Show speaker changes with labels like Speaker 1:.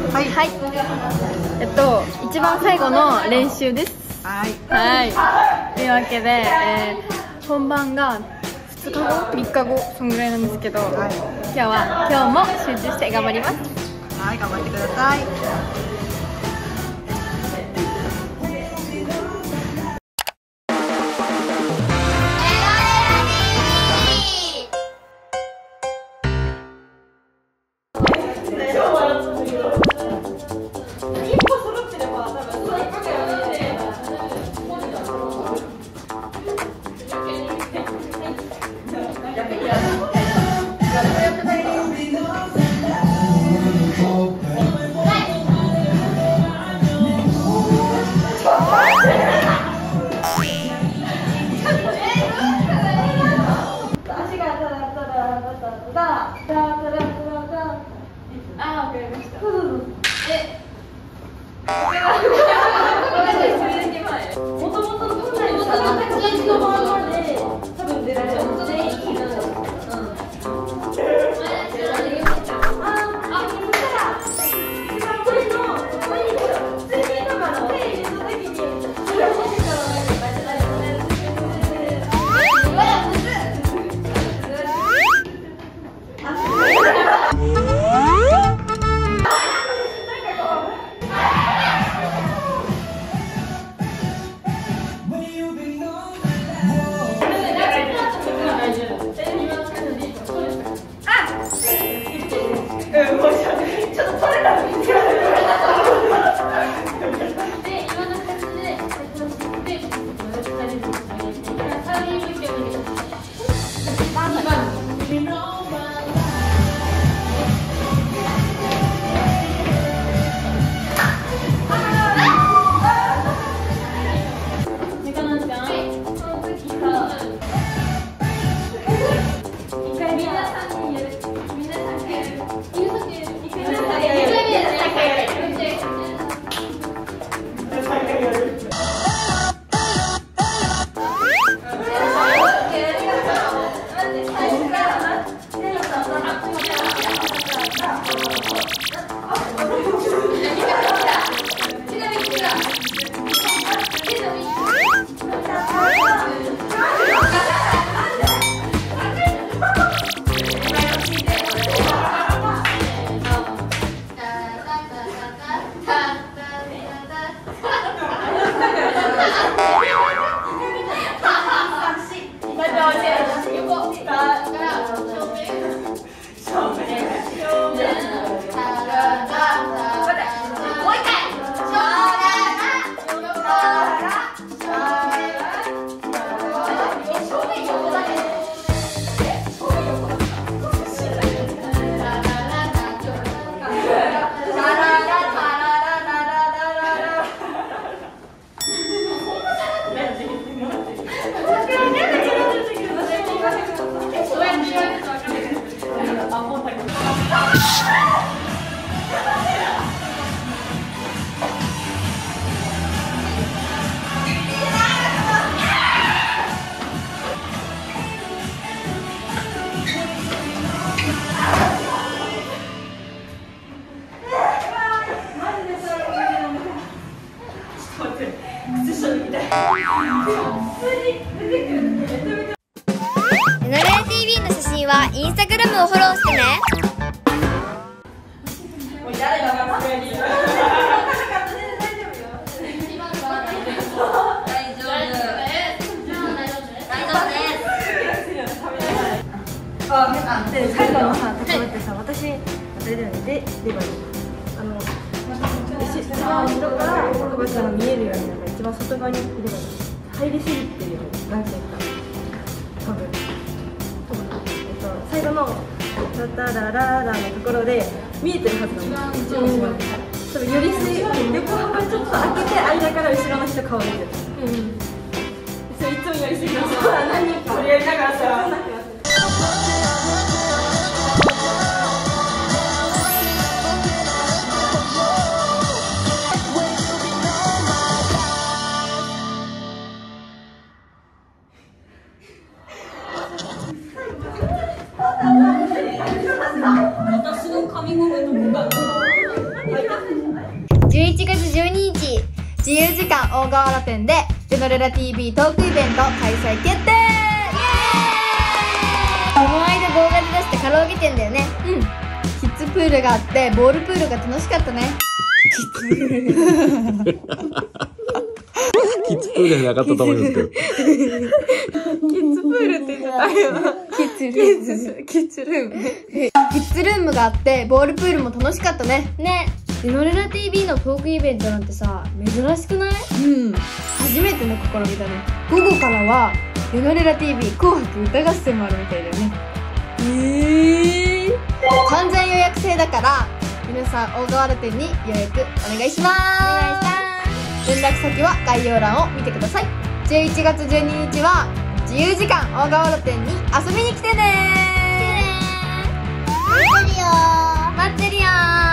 Speaker 1: はい、
Speaker 2: 一番最後の練習です。
Speaker 1: はい、
Speaker 2: というわけで、本番が2日後、3日後、そんぐらいなんですけど、今日も集中して頑張ります。
Speaker 1: はい、頑張ってください。
Speaker 3: NLATV の写真はインスタグラムをフォローしてね。
Speaker 4: で最後のさところってさ、私あれだよね、でレバー一番後ろからおばちゃんが見えるように、なんか一番外側にいればいい。入りすぎてるよね、何ていうか多分最後のタタラララのところで見えてるはずなんですよ。多分より横幅ちょっと開けて間から後ろの人顔見てる。それいつもやりすぎてさ、何これやりながらさ。私の髪ゴムとか。
Speaker 5: 由時間大河原店でジェノレラ TV トークイベント開催決定。
Speaker 3: この間動画で出したカラオケ店だよね。
Speaker 5: キッズプールがあってボールプールが楽しかったね。
Speaker 6: キッズプールじゃなかったと思いますけど。
Speaker 4: キッズプールって言ってたよ。
Speaker 5: キッズルーム。キッズルーム。キッズルームがあってボールプールも楽しかったね。
Speaker 3: ね、ジェノレラ TV のトークイベントなんてさ、珍しくない？
Speaker 5: 初めての試みだね。午後からはジェノレラ TV 紅白歌合戦もあるみたいだよね。完全予約制だから皆さん大河原店に予約お願いします。連絡先は概要欄を見てください。11月12日は自由時間大河原店に遊びに来てね。
Speaker 3: 待ってるよー。